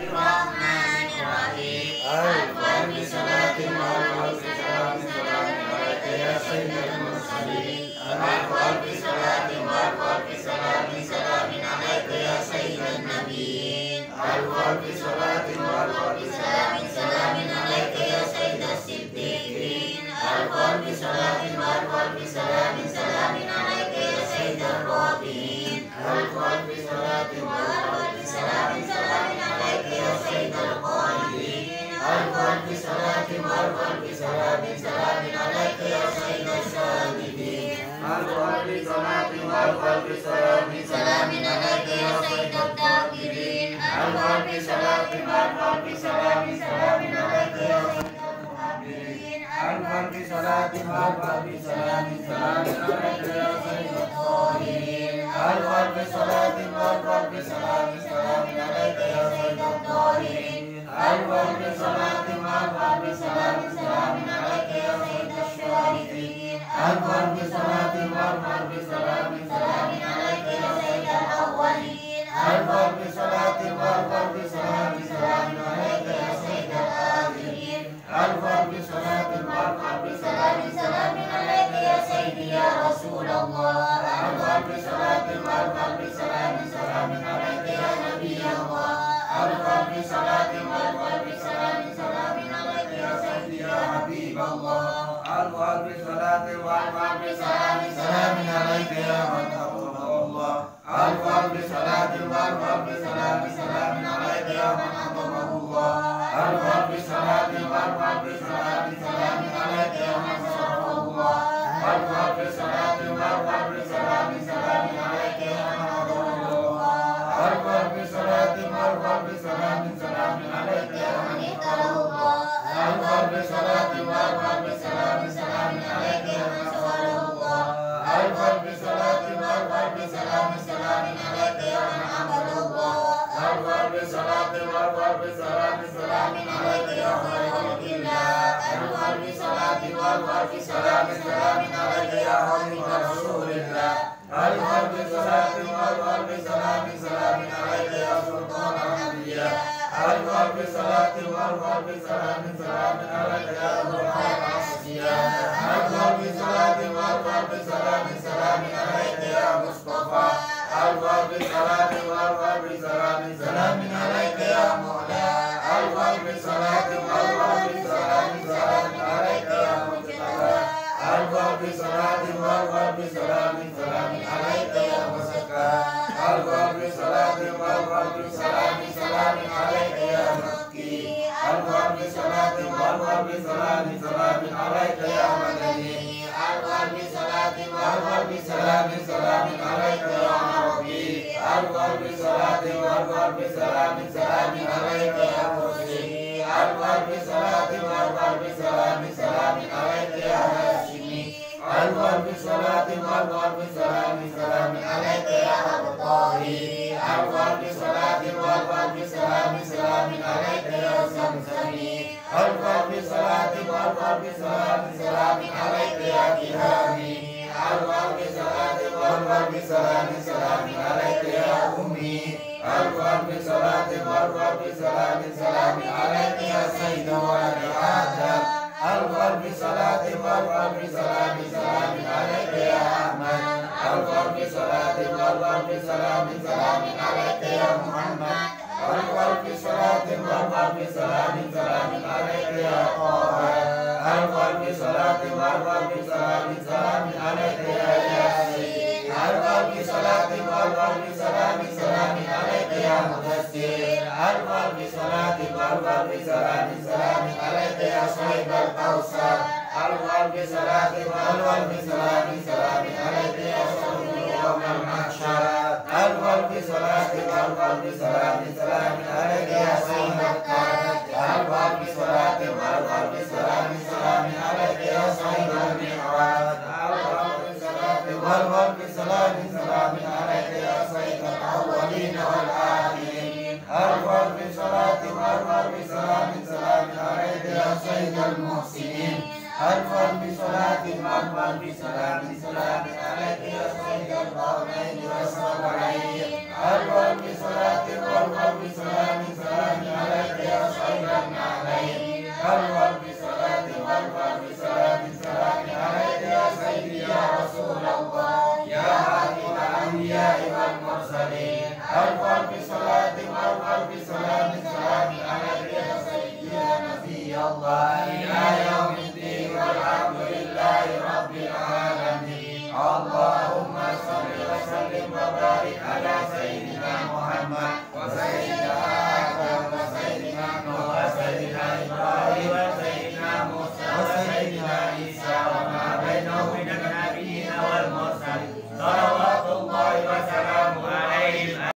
Bismillahirrahmanirrahim. Al-Fatiha bisalatin wal bisalamin salamin alaika ya sayyidal mursalin. Al-Fatiha bisalatin wal bisalamin salamin alaika ya sayyidan nabiyyin. Al-Fatiha bisalatin wal bisalamin salamin alaika ya sayyidas siddiqin. Al-Fatiha bisalatin wal bisalamin salamin alaika ya sayyidar rabiin. Al-Fatiha bisalatin wal bisalamin salamin alaika ya sayyidal qanitin. Al-Fatiha bisalatin wal bisalamin salamin alaika ya sayyidas sajidin. Al-Fatiha bisalatin wal bisalamin salamin alaika ya sayyidat takirin. Al-Fatiha bisalatin wal bisalamin salamin alaika ya sayyidat muhabirin. Al-Fatiha bisalatin wal bisalamin salamin alaika ya sayyidat tahirin. Al-Fatiha bisalatin wal bisalamin salamin alaika ya sayyidat tahirin. Al-Fatiha bisalatin wal bisalamin salamin alaika ya sayyidas syahidin. Al-Fatiha bisalatin wal bisalamin salamin alaika ya sayyidal awwalin. Al-Fatiha bisalatin wal bisalamin salamin alaika ya sayyidal akhirin. Al-Fatiha bisalatin wal bisalamin salamin alaika ya sayyidi ya Rasulullah. Al-Fatiha bisalatin wal bisalamin salamin alaika ya Nabiyallah. Al-Fatiha bisalatin wal bisalamin salamin alaika ya sayyidi ya Habiballah. Al-Fatiha bisalatin wal bisalamin salamin alaika ya man Allah. Al-Fatiha bisalatin wal bisalamin salamin alaika ya man Allah. Al-Fatiha bisalatin wal bisalamin salamin alaika ya man sarafallah. Al-Fatiha bisalatin wal bisalamin salamin alaika ya man Allah. Al-Fatiha bisalatin wal bisalamin salamin alaika ya man ikhtarallah. Al-Fatiha bisalatin wal bisalamin salamin alaika ya man sawarallah. Al-Fatiha bisalatin wal bisalamin salamin alaika ya man abadallah. Al-Fatiha bisalatin wal bisalamin salamin alaika ya khalqillah. Al-Fatiha bisalatin wal bisalamin salamin alaika ya khalqa rasulillah. Al-Fatiha bisalatin wal bisalamin salamin alaika ya sultan al-anbiya. Al-Fatiha bisalatin wal bisalamin salamin alaika ya burhan asfiya. Al-Fatiha bisalatin wal bisalamin salamin alaika ya Mustafa. Al-Fatiha bisalatin wal bisalamin salamin alaika ya Mu'la. Al-Fatiha bisalatin wal bisalamin salamin alaika ya Mujtaba. Al-Fatiha bisalatin wal bisalamin salamin alaika ya Musaka. Al-Fatiha bisalatin wal bisalamin salamin alaika ya Makki. Al-Fatiha bisalatin wal bisalamin salamin alaika ya Madani. Al-Fatiha bisalatin wal bisalamin salamin alaika ya Arabi. Al-Fatiha bisalatin wal bisalamin salamin alaika ya Mursi. Al-Fatiha bisalatin wal bisalamin salamin alaika ya Hashimi. Al-Fatiha bisalatin wal bisalamin salamin alaika ya Abu Tahir. Al-Fatiha bisalatin wal bisalamin salamin alaika ya Zamzami. Al-Fatiha bisalatin wal bisalamin salamin alaika ya Kihami. Al-Fatiha bisalatin wal bisalamin salamin alaika ya Ummi. Al-Fatiha bisalatin wal bisalamin salamin alaika ya Sayyidu waladi Adam. Al-Fatiha bisalatin wal bisalamin salamin alaika ya Ahmad. Al-Fatiha bisalatin wal bisalamin salamin alaika ya Muhammad. Al-Fatiha bisalatin wal bisalamin salamin alaika ya Taha. Al-Fatiha bisalatin wal bisalamin salamin alaika ya Yasin. Al-Fatiha bisalatin wal bisalamin salamin alaika ya Mudassir. Al-Fatiha bisalatin wal bisalamin salamin alaika ya Sahibal Kausar. Al-Fatiha bisalatin wal bisalamin salamin alaika ya Sahibul Yawmal Mahsyar. Al-Fatiha bisalatin wal bisalamin salamin alaika ya Sayyidul Qadr. Al-Fatiha bisalatin wal bisalamin salamin alaika ya Sahibul Mi'raj. Al-Fatiha bisalatin wal bisalamin salamin alaika ya Sayyidul Awwalin wal Akhirin. Al-Fatiha bisalatin wal bisalamin salamin alaika ya Sayyidul Muhsinin. Al-Fatiha bisalatin wal bisalamin